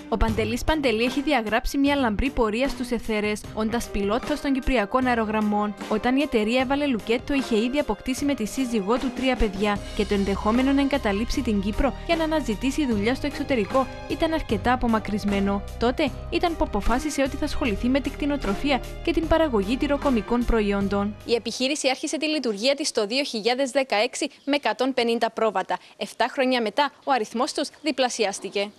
Ο Παντελής Παντελή έχει διαγράψει μια λαμπρή πορεία στους αιθέρες, όντας πιλότος των κυπριακών αερογραμμών. Όταν η εταιρεία έβαλε λουκέτο, είχε ήδη αποκτήσει με τη σύζυγό του 3 παιδιά και το ενδεχόμενο να εγκαταλείψει την Κύπρο για να αναζητήσει δουλειά στο εξωτερικό ήταν αρκετά απομακρυσμένο. Τότε ήταν που αποφάσισε ότι θα ασχοληθεί με την κτηνοτροφία και την παραγωγή τυροκομικών προϊόντων. Η επιχείρηση άρχισε τη λειτουργία της το 2016 με 150 πρόβατα. 7 χρόνια μετά, ο αριθμός τους διπλασιάστηκε.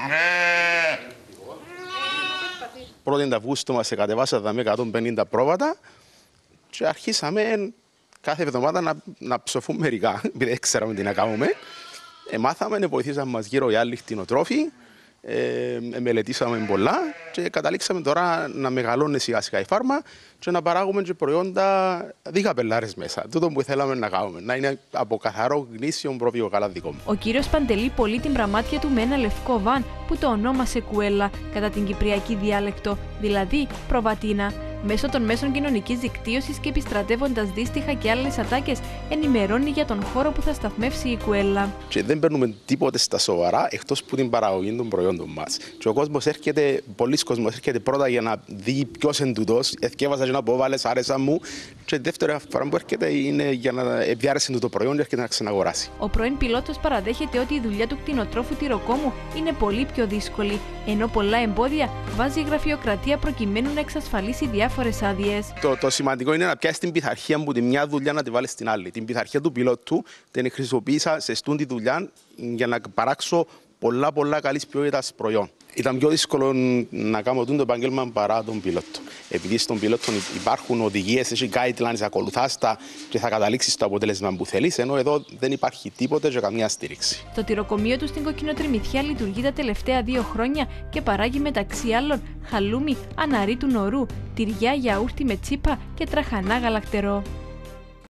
Πρώτην Αυγούστου μας κατεβάσαμε με 150 πρόβατα και αρχίσαμε κάθε εβδομάδα να ψοφούμε μερικά, επειδή δεν ξέραμε τι να κάνουμε. Μάθαμε, βοηθήσαμε μας γύρω οι άλλοι κτηνοτρόφοι, μελετήσαμε πολλά και καταλήξαμε τώρα να μεγαλώνει σιγά σιγά η φάρμα και να παράγουμε και προϊόντα 10 καπελάρες μέσα. Τούτο που θέλαμε να κάνουμε, να είναι από καθαρό γνήσιο πρόβιο γάλα δικό μου. Ο κύριος Παντελή πωλεί την πραμάτια του με ένα λευκό βαν που το ονόμασε κουέλα κατά την κυπριακή διάλεκτο, δηλαδή προβατίνα. Μέσω των μέσων κοινωνικής δικτύωσης και επιστρατεύοντας δύστιχα και άλλες ατάκες, ενημερώνει για τον χώρο που θα σταθμεύσει η κουέλα. Και δεν παίρνουμε τίποτε στα σοβαρά εκτός από την παραγωγή των προϊόντων μας. Και ο κόσμος έρχεται, πολλοί κόσμος έρχεται πρώτα για να δει ποιος είναι τούτος. Εθκεύασα και να πω, βάλες, άρεσα μου. Και δεύτερη φορά που έρχεται είναι για να επιάρεσε το προϊόν και έρχεται να ξαναγοράσει. Ο πρώην πιλότος παραδέχεται ότι η δουλειά του κτηνοτρόφου τυροκόμου είναι πολύ πιο δύσκολη, ενώ πολλά εμπόδια βάζει η γραφειοκρατία προκειμένου να εξασφαλίσει διάφορες άδειες. Το σημαντικό είναι να πιάσει την πειθαρχία μου τη μια δουλειά να τη βάλει στην άλλη. Την πειθαρχία του πιλότου την χρησιμοποίησα σε στούντι δουλειά για να παράξω πολλά καλής ποιότητας προϊόν. Ήταν πιο δύσκολο να κάνω το επάγγελμα παρά τον πιλότο. Επειδή στον πιλότο υπάρχουν οδηγίες, έχει guidelines, ακολουθάς τα και θα καταλήξεις στο αποτέλεσμα που θέλεις, ενώ εδώ δεν υπάρχει τίποτε και καμία στήριξη. Το τυροκομείο του στην Κοκκινοτριμιθιά λειτουργεί τα τελευταία 2 χρόνια και παράγει μεταξύ άλλων χαλούμι, αναρί του νορού, τυριά, γιαούρτι με τσίπα και τραχανά γαλακτερό.